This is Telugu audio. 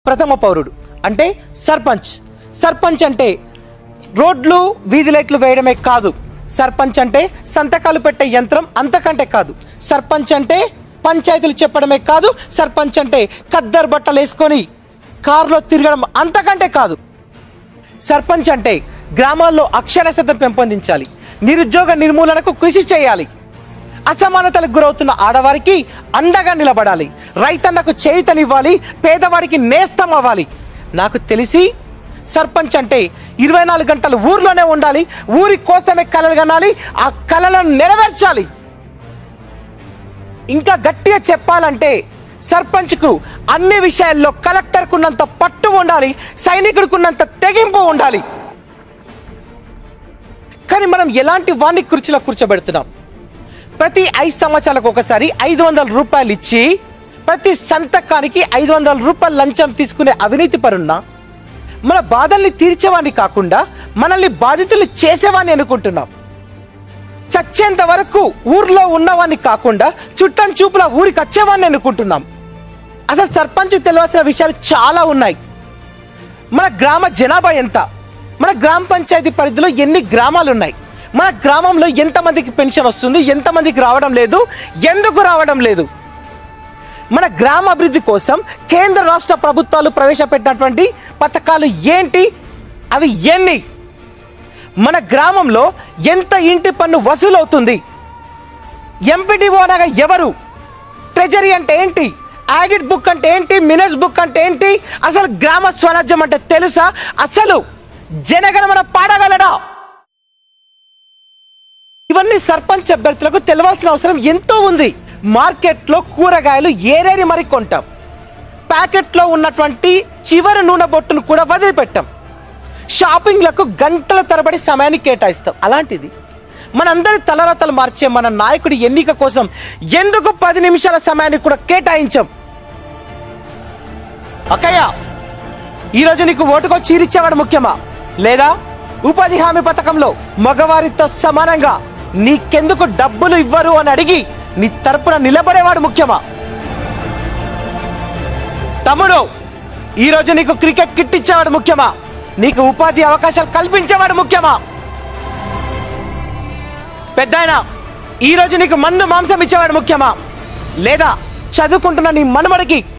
ప్రథమ పౌరుడు అంటే సర్పంచ్. సర్పంచ్ అంటే రోడ్లు వీధి లైట్లు వేయడమే కాదు. సర్పంచ్ అంటే సంతకాలు పెట్టే యంత్రం అంతకంటే కాదు. సర్పంచ్ అంటే పంచాయతీలు చెప్పడమే కాదు. సర్పంచ్ అంటే ఖద్దరు బట్టలు వేసుకొని కారులో తిరగడం అంతకంటే కాదు. సర్పంచ్ అంటే గ్రామాల్లో అక్షరాస్యతను పెంపొందించాలి, నిరుద్యోగ నిర్మూలనకు కృషి చేయాలి, అసమానతలకు గురవుతున్న ఆడవారికి అండగా నిలబడాలి, రైతన్నకు చేయూతనివ్వాలి, పేదవాడికి నేస్తం అవ్వాలి. నాకు తెలిసి సర్పంచ్ అంటే 24 గంటలు ఊర్లోనే ఉండాలి, ఊరి కోసమే కలలు కనాలి, ఆ కలలను నెరవేర్చాలి. ఇంకా గట్టిగా చెప్పాలంటే సర్పంచ్కు అన్ని విషయాల్లో కలెక్టర్కున్నంత పట్టు ఉండాలి, సైనికుడికున్నంత తెగింపు ఉండాలి. కానీ మనం ఎలాంటి వాణ్ణి కుర్చీలో కూర్చోబెడుతున్నాం? ప్రతి 5 సంవత్సరాలకు ఒకసారి 500 రూపాయలు ఇచ్చి ప్రతి సంతకానికి 500 రూపాయలు లంచం తీసుకునే అవినీతి పరున్నా మన బాధల్ని తీర్చేవాడిని కాకుండా మనల్ని బాధితులు చేసేవాడిని అనుకుంటున్నాం. చచ్చేంత వరకు ఊర్లో ఉన్నవాడిని కాకుండా చుట్టం చూపుల ఊరికి వచ్చేవాడిని అనుకుంటున్నాం. అసలు సర్పంచ్ తెలియాల్సిన విషయాలు చాలా ఉన్నాయి. మన గ్రామ జనాభా ఎంత, మన గ్రామ పంచాయతీ పరిధిలో ఎన్ని గ్రామాలు ఉన్నాయి, మన గ్రామంలో ఎంతమందికి పెన్షన్ వస్తుంది, ఎంతమందికి రావడం లేదు, ఎందుకు రావడం లేదు, మన గ్రామ అభివృద్ధి కోసం కేంద్ర రాష్ట్ర ప్రభుత్వాలు ప్రవేశపెట్టినటువంటి పథకాలు ఏంటి, అవి ఎన్ని, మన గ్రామంలో ఎంత ఇంటి పన్ను వసూలవుతుంది, ఎంపీడీఓ అనగా ఎవరు, ట్రెజరీ అంటే ఏంటి, ఆడిట్ బుక్ అంటే ఏంటి, మినిట్స్ బుక్ అంటే ఏంటి, అసలు గ్రామ స్వరాజ్యం అంటే తెలుసా, అసలు జనగణమన పాడగలడా? ఇవన్నీ సర్పంచ్ అభ్యర్థులకు తెలవాల్సిన అవసరం ఎంతో ఉంది. మార్కెట్లో కూరగాయలు ఏరేని మరి కొంటాం, ప్యాకెట్లో ఉన్నటువంటి చివరి నూనె బొట్టును కూడా వదిలిపెట్టాం, షాపింగ్లకు గంటల తరబడి సమయాన్ని కేటాయిస్తాం. అలాంటిది మనందరి తలరాతలు మార్చే మన నాయకుడి ఎన్నిక కోసం ఎందుకు 10 నిమిషాల సమయాన్ని కూడా కేటాయించాం? అక్కయ్య, ఈరోజు నీకు ఓటుకో చీరిచ్చేవాడు ముఖ్యమా, లేదా ఉపాధి హామీ పథకంలో మగవారితో సమానంగా నీకెందుకు డబ్బులు ఇవ్వరు అని అడిగి నీ తరపున నిలబడేవాడు ముఖ్యమా? తమ్ముడు, ఈరోజు నీకు క్రికెట్ కిట్ ఇచ్చేవాడు ముఖ్యమా, నీకు ఉపాధి అవకాశాలు కల్పించేవాడు ముఖ్యమా? పెద్దాయన, ఈరోజు నీకు మందు మాంసం ఇచ్చేవాడు ముఖ్యమా, లేదా చదువుకుంటున్న నీ మనమడికి